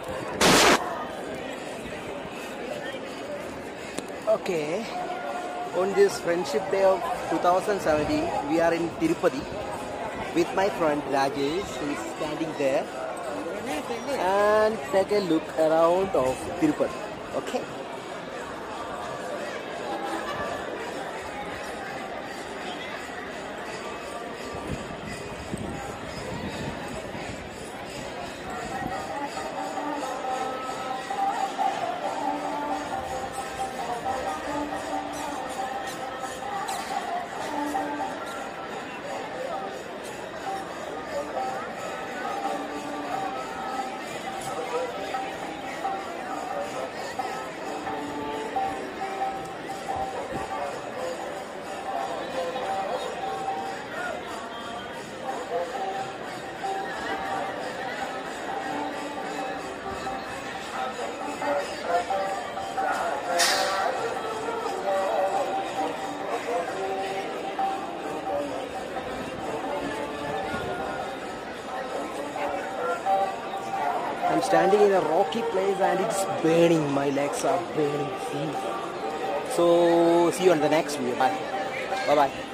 Okay, on this Friendship Day of 2017, we are in Tirupati with my friend Rajesh, who is standing there, and take a look around of Tirupati. Okay. I'm standing in a rocky place and it's burning. My legs are burning. So see you on the next video. Bye. Bye bye.